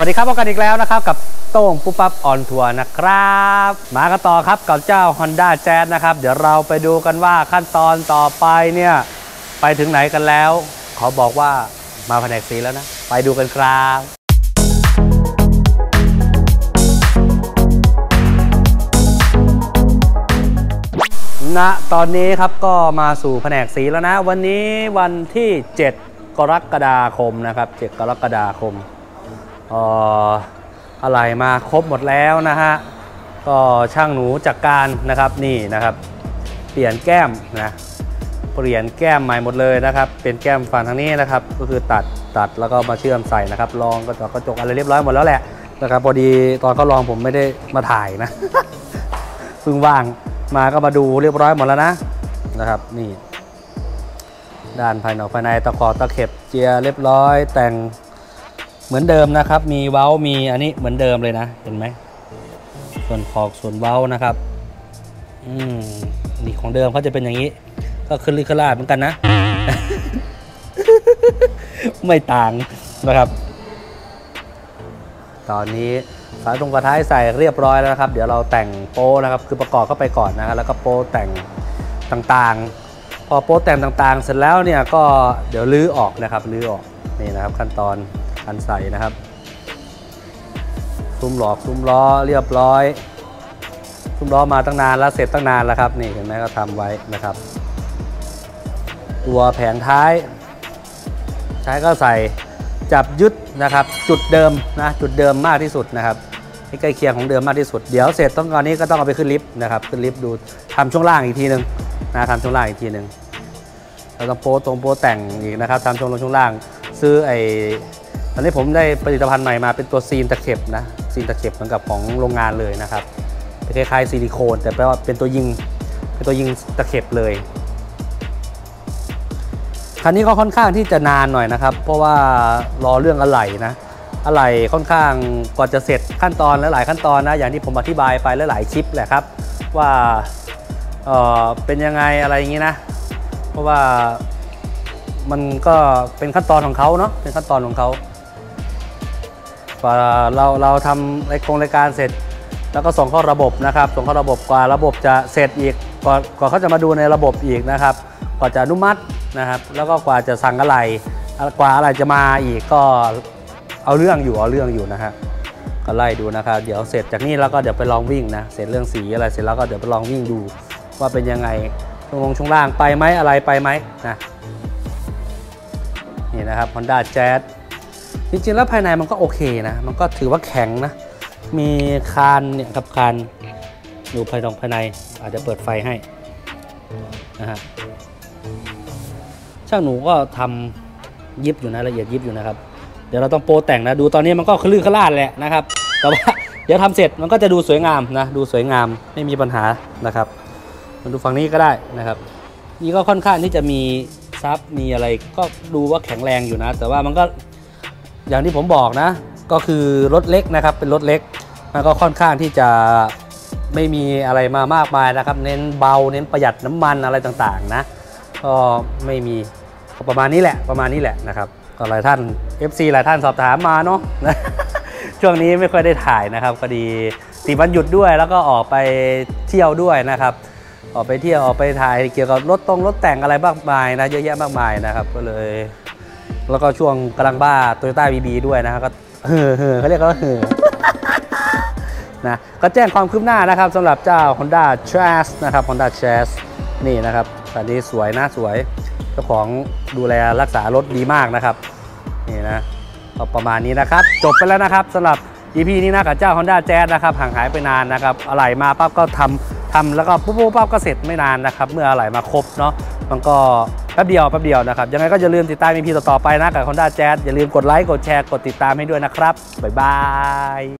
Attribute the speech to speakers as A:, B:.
A: สวัสดีครับพบกันอีกแล้วนะครับกับโต้งปุ๊บปั๊บออนทัวร์นะครับมากันต่อครับกับเจ้า Honda Jazz นะครับเดี๋ยวเราไปดูกันว่าขั้นตอนต่อไปเนี่ยไปถึงไหนกันแล้วขอบอกว่ามาแผนกสีแล้วนะไปดูกันครับณตอนนี้ครับก็มาสู่แผนกสีแล้วนะวันนี้วันที่7 กรกฎาคมนะครับ7 กรกฎาคมอะไรมาครบหมดแล้วนะฮะก็ช่างหนูจัดการนะครับนี่นะครับเปลี่ยนแก้มนะเปลี่ยนแก้มใหม่หมดเลยนะครับเป็นแก้มฝั่งทางนี้นะครับก็คือตัดแล้วก็มาเชื่อมใส่นะครับลองกระจกอะไรเรียบร้อยหมดแล้วแหละนะครับพอดีตอนเขาลองผมไม่ได้มาถ่ายนะ เพิ่งว่างมาก็มาดูเรียบร้อยหมดแล้วนะครับนี่ด้านภายนอกภายในตะขอตะเข็บเจียเรียบร้อยแต่งเหมือนเดิมนะครับมีเว้ามีอันนี้เหมือนเดิมเลยนะเห็นไหมส่วนขอบส่วนเว้านะครับนี่ของเดิมเขาจะเป็นอย่างนี้ก็ขึ้นลึกขึ้นลาดเหมือนกันนะ ไม่ต่างนะครับตอนนี้ฝาตรงกระท้ายใส่เรียบร้อยแล้วนะครับเดี๋ยวเราแต่งโป้นะครับคือประกอบเข้าไปก่อนนะครับแล้วก็โป้แต่งต่างๆพอโป้แต่งต่างๆเสร็จแล้วเนี่ยก็เดี๋ยวลื้อออกนะครับลื้อออกนี่นะครับขั้นตอนการใส่นะครับซุ้มหลอกซุ้มล้อเรียบร้อยซุ้มล้อมาตั้งนานแล้วเสร็จตั้งนานแล้วครับนี่เห็นไหมก็ทำไว้นะครับตัวแผงท้ายใช้ก็ใส่จับยึดนะครับจุดเดิมนะจุดเดิมมากที่สุดนะครับให้ใกล้เคียงของเดิมมากที่สุดเดี๋ยวเสร็จตอนนี้ก็ต้องเอาไปขึ้นลิฟต์นะครับขึ้นลิฟต์ดูทำช่วงล่างอีกทีนึงนะทำช่วงล่างอีกทีนึงเราต้องโป้แต่งอีกนะครับทำช่วงล่างซื้อตอนนี้ผมได้ผลิตภัณฑ์ใหม่มาเป็นตัวซีนตะเข็บนะซีนตะเข็บเหมือนกับของโรงงานเลยนะครับคล้ายๆซิลิโคนแต่แปลว่าเป็นตัวยิงตะเข็บเลยคันนี้ก็ค่อนข้างที่จะนานหน่อยนะครับเพราะว่ารอเรื่องอะไหล่นะอะไหล่ค่อนข้างก่อนจะเสร็จขั้นตอนหลายขั้นตอนนะอย่างที่ผมอธิบายไปหลายคลิปแหละครับว่าเป็นยังไงอะไรอย่างนี้นะเพราะว่ามันก็เป็นขั้นตอนของเขาเนาะเป็นขั้นตอนของเขาเราทำรายการเสร็จแล้วก็ส่งเข้าระบบนะครับส่งเข้าระบบกว่าระบบจะเสร็จอีกกว่าเขาจะมาดูในระบบอีกนะครับกว่าจะอนุมัตินะครับแล้วก็กว่าจะสั่งอะไรกว่าอะไรจะมาอีกก็เอาเรื่องอยู่นะฮะก็ไล่ดูนะครับเดี๋ยวเสร็จจากนี้แล้วก็เดี๋ยวไปลองวิ่งนะเสร็จเรื่องสีอะไรเสร็จแล้วก็เดี๋ยวไปลองวิ่งดูว่าเป็นยังไงช่วงล่างไปไหมอะไรไปไหมนะนี่นะครับ Honda Jazz จริงๆแล้วภายในมันก็โอเคนะมันก็ถือว่าแข็งนะมีคานเนี่ยครับคานดูภายในอาจจะเปิดไฟให้นะฮะช่างหนูก็ทำยิบอยู่นะละเอียดยิบอยู่นะครับเดี๋ยวเราต้องโปรแต่งนะดูตอนนี้มันก็คลื่นคลาดแหละนะครับแต่ว่าเดี๋ยวทำเสร็จมันก็จะดูสวยงามนะดูสวยงามไม่มีปัญหานะครับมาดูฝั่งนี้ก็ได้นะครับนี่ก็ค่อนข้างที่จะมีซับมีอะไรก็ดูว่าแข็งแรงอยู่นะแต่ว่ามันก็อย่างที่ผมบอกนะก็คือรถเล็กนะครับเป็นรถเล็กมันก็ค่อนข้างที่จะไม่มีอะไรมามากมายนะครับเน้นเบาเน้นประหยัดน้ำมันอะไรต่างๆนะก็ไม่มีประมาณนี้แหละนะครับก็หลายท่าน FC หลายท่านสอบถามมาเนาะ ช่วงนี้ไม่ค่อยได้ถ่ายนะครับพอดีติดวันหยุดด้วยแล้วก็ออกไปเที่ยวด้วยนะครับออกไปเที่ยวออกไปถ่ายเกี่ยวกับรถแต่งอะไรมากมายนะเยอะแยะมากมายนะครับก็เลยแล้วก็ช่วงกำลังบ้า Toyota BB ด้วยนะครับก็เขาเรียกว่านะก็แจ้งความคืบหน้านะครับสำหรับเจ้า Honda Jazz นะครับ Honda Jazz นี่นะครับคันนี้สวยนะสวยเจ้าของดูแลรักษารถดีมากนะครับนี่นะก็ประมาณนี้นะครับจบไปแล้วนะครับสำหรับ EP นี้นะกับเจ้า Honda Jazz นะครับห่างหายไปนานนะครับอะไหล่มาปั๊บก็ทำแล้วก็ปุ๊บก็เสร็จไม่นานนะครับเมื่ออะไหล่มาครบเนาะมันก็แป๊บเดียวนะครับยังไงก็อย่าลืมติดตาม EP ต่อไปนะกับ Honda Jazz อย่าลืมกดไลค์กดแชร์กดติดตามให้ด้วยนะครับบ๊ายบาย